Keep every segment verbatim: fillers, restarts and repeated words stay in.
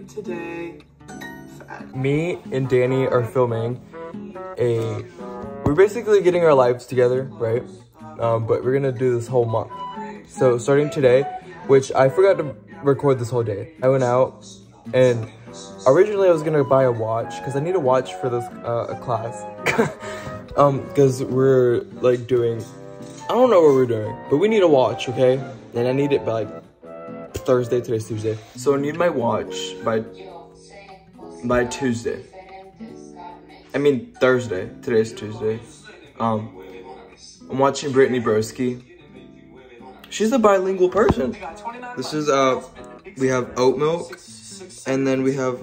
today. Me and Danny are filming a, we're basically getting our lives together, right? Um, but we're gonna do this whole month. So starting today, which I forgot to record this whole day. I went out and originally I was gonna buy a watch because I need a watch for this uh, class. um, because we're like doing, I don't know what we're doing, but we need a watch, okay? And I need it by like Thursday, today's Tuesday. So I need my watch by by Tuesday. I mean Thursday, today's Tuesday. Um, I'm watching Brittany Broski. She's a bilingual person. This is, uh, we have oat milk, and then we have,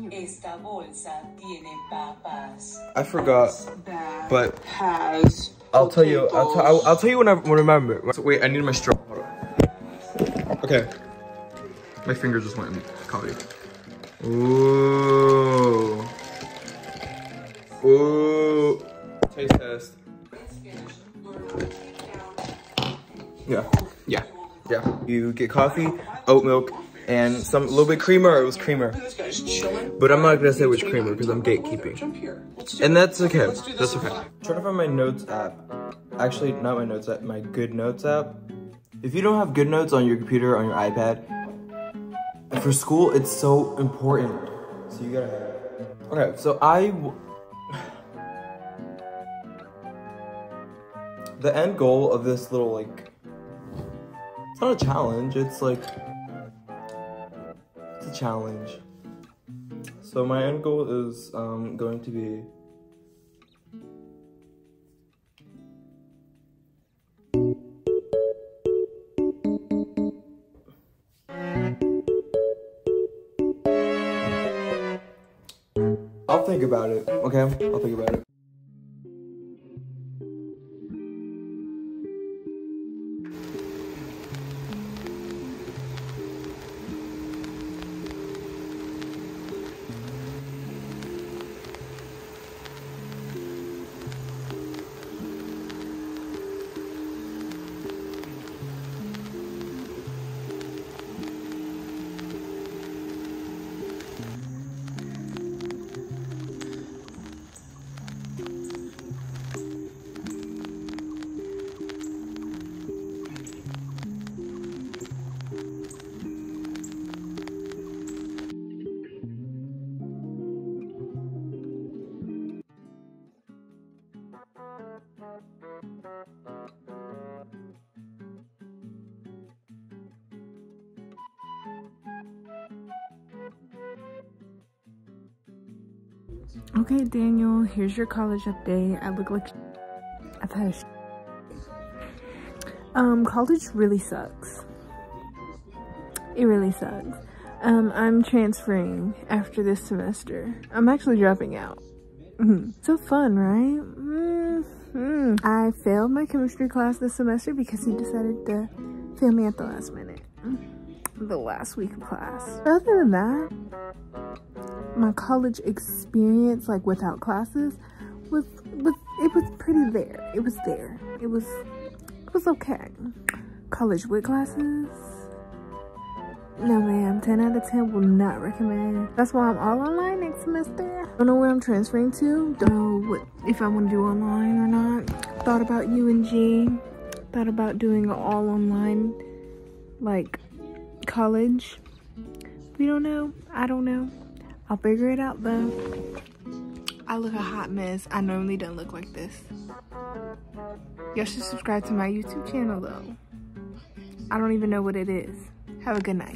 I forgot, but Has I'll tell you, I'll, I'll, I'll tell you when I when I remember. So wait, I need my straw. Okay. My finger just went in coffee. Ooh. Ooh. Taste test. Yeah. Yeah. Yeah. You get coffee, oat milk, and some a little bit creamer. It was creamer. But I'm not gonna say which creamer because I'm gatekeeping. And that's okay. That's okay. I'm trying to find my notes app. Actually, not my notes app, my Good Notes app. If you don't have Good Notes on your computer, on your iPad, for school, it's so important. So you gotta have it. Okay, so I... W the end goal of this little, like... It's not a challenge, it's like... It's a challenge. So my end goal is um, going to be... I'll think about it, okay? I'll think about it. Okay, Daniel, here's your college update. I look like I've had a sh Um, college really sucks. It really sucks. Um, I'm transferring after this semester. I'm actually dropping out. Mm-hmm. So fun, right? Mm-hmm. I failed my chemistry class this semester because he decided to fail me at the last minute. The last week of class. But other than that, my college experience, like without classes, was was it was pretty there. It was there. It was it was okay. College with classes, no ma'am. ten out of ten will not recommend. That's why I'm all online next semester. Don't know where I'm transferring to. Don't know what if I want to do online or not. Thought about U N G. Thought about doing all online, like college. We don't know. I don't know. I'll figure it out though. I look a hot mess. I normally don't look like this. Y'all should subscribe to my YouTube channel though. I don't even know what it is. Have a good night.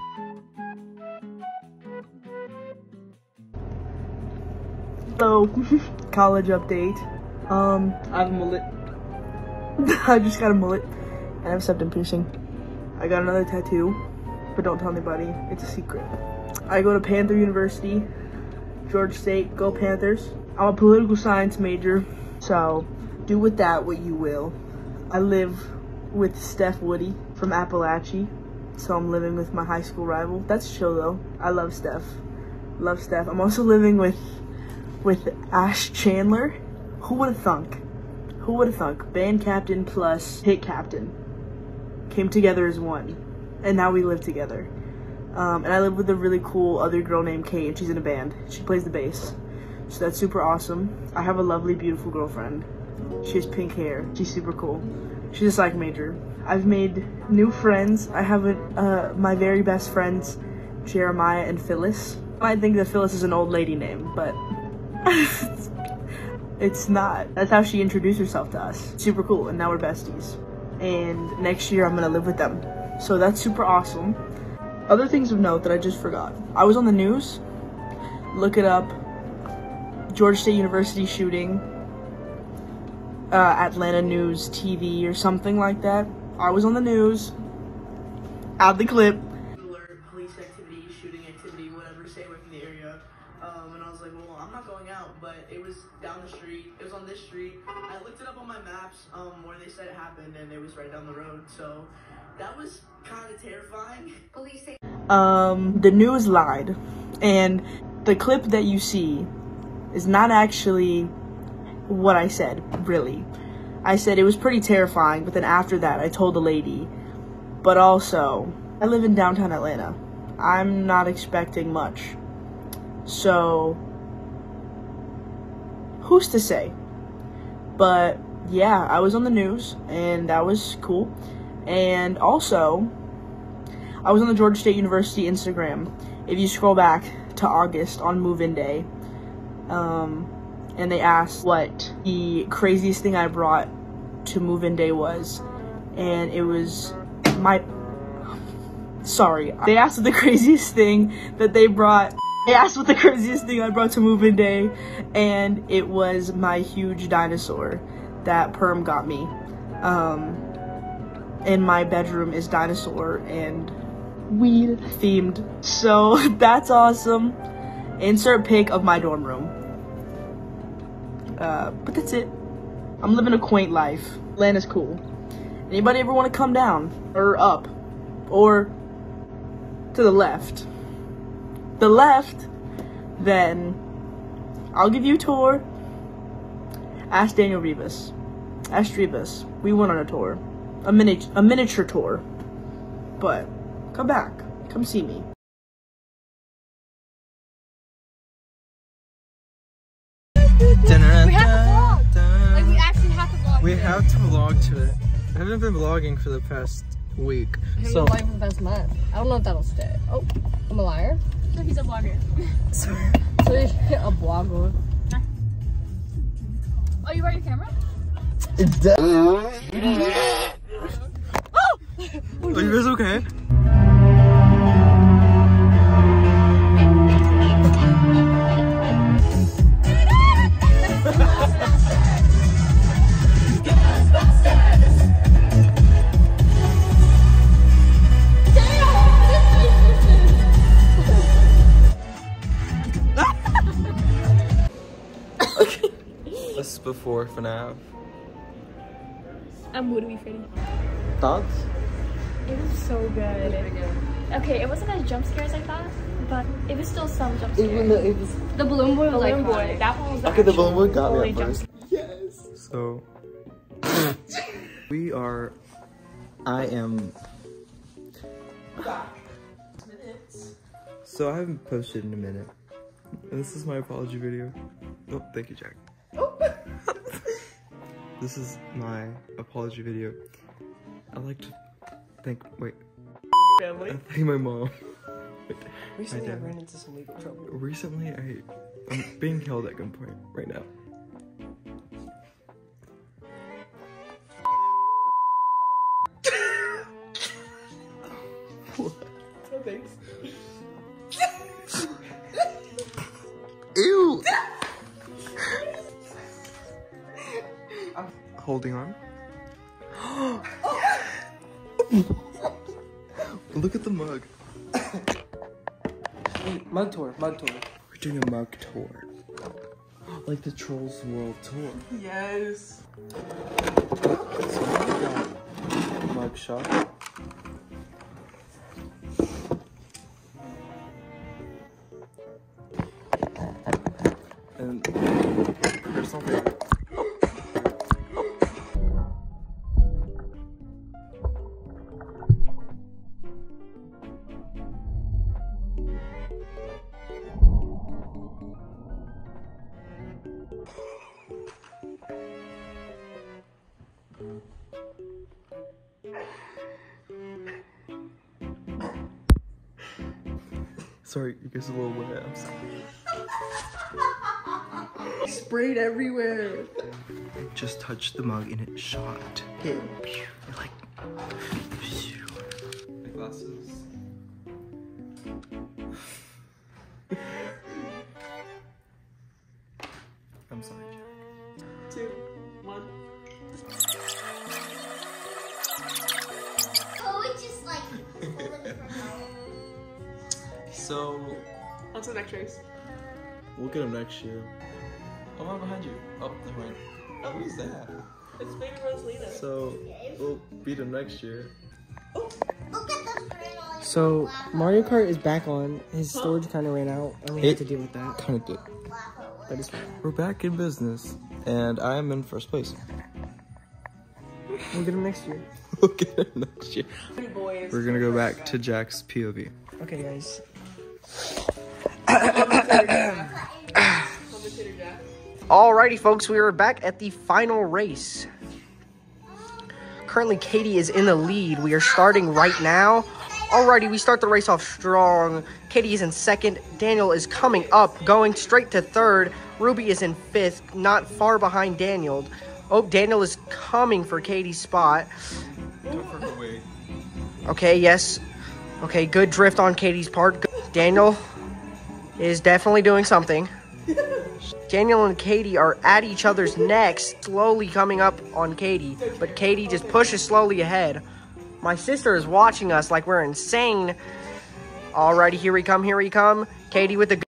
So, college update. Um, I have a mullet. I just got a mullet and I have septum piercing. I got another tattoo, but don't tell anybody. It's a secret. I go to Panther University, Georgia State. Go Panthers. I'm a political science major, so do with that what you will. I live with Steph Woody from Appalachia, so I'm living with my high school rival. That's chill though. I love Steph. Love Steph. I'm also living with with Ash Chandler. Who would have thunk? Who would have thunk? Band captain plus hit captain came together as one, and now we live together. Um, and I live with a really cool other girl named Kate, and she's in a band. She plays the bass. So that's super awesome. I have a lovely, beautiful girlfriend. She has pink hair. She's super cool. She's a psych major. I've made new friends. I have a, uh, my very best friends, Jeremiah and Phyllis. I think that Phyllis is an old lady name, but it's not. That's how she introduced herself to us. Super cool, and now we're besties. And next year I'm gonna live with them. So that's super awesome. Other things of note that I just forgot. I was on the news. Look it up. Georgia State University shooting. Uh, Atlanta News T V or something like that. I was on the news. Add the clip. Alert, police activity, shooting activity, whatever, stay away from the area. Um, and I was like, well, I'm not going out, but it was down the street. It was on this street. I looked it up on my maps um, where they said it happened, and it was right down the road. So that was kind of terrifying. Police say um, the news lied, and the clip that you see is not actually what I said, really. I said it was pretty terrifying, but then after that, I told the lady. But also, I live in downtown Atlanta. I'm not expecting much. So, who's to say? But yeah, I was on the news, and that was cool. And also, I was on the Georgia State University Instagram. If you scroll back to August on move-in day, um, and they asked what the craziest thing I brought to move-in day was, and it was my, sorry, they asked what the craziest thing that they brought, they asked what the craziest thing I brought to move-in day, and it was my huge dinosaur that Perm got me. Um, in my bedroom is dinosaur and weed themed, so that's awesome. Insert pic of my dorm room. Uh, but that's it. I'm living a quaint life. Atlanta's cool. Anybody ever want to come down? Or up? Or to the left? The left? Then I'll give you a tour. Ask Daniel Rivas. Ask Rivas. We went on a tour. A mini a miniature tour. But come back. Come see me. We have to vlog. Like, we actually have to vlog. We have to vlog today. I haven't been vlogging for the past week. I haven't So been vlogging for the past month. I don't know if that'll stay. Oh, I'm a liar. So he's a vlogger. So he's a blogger. Oh, you brought your camera? it's dead. Oh! Are you guys okay? This is before F N A F. I'm would be pretty. Thoughts? It was so good. Okay, it wasn't as jump scares I thought, but it was still some jump scares. Even though it was the balloon boy was Balloon like boy. That one was the Okay, the actual balloon boy got me only at jump first. Yes. So we are. I am. So I haven't posted in a minute, and this is my apology video. Oh, thank you, Jack. This is my apology video. I'd like to thank, wait. Family. I thank my mom. Recently I ran into some legal trouble. Recently, I, I'm being held at gunpoint right now. What? No thanks. Ew! Holding on. Look at the mug. Wait, mug tour, mug tour. We're doing a mug tour. Like the Trolls World Tour. Yes. So we got mug shot. And there's something. Sorry, you guys are a little wet. I'm sorry. Sprayed everywhere. Just touched the mug and it shot. Okay. Like, My glasses. I'm sorry, Jack. Two, one. Oh, it's just like So, On to the next race. we'll get him next year. Oh, I'm behind you. Oh, never mind. Oh, who's that? It's baby Rosalina. So, we'll beat him next year. look at the screen on So Mario Kart is back on. His storage kind of ran out, and we It- had to deal with that. Kind of did. But it's fine. We're back in business, and I am in first place. We'll get him next year. We'll get him next year. Boys. We're gonna go back to Jack's P O V. Okay, guys. Alrighty, folks, we are back at the final race. Currently, Katie is in the lead. We are starting right now. Alrighty, we start the race off strong. Katie is in second. Daniel is coming up, going straight to third. Ruby is in fifth, not far behind Daniel. Oh, Daniel is coming for Katie's spot. Okay, yes. Okay, good drift on Katie's part. Daniel is definitely doing something. Daniel and Katie are at each other's necks, slowly coming up on Katie, but Katie just pushes slowly ahead. My sister is watching us like we're insane. Alrighty, here we come, here we come. Katie with the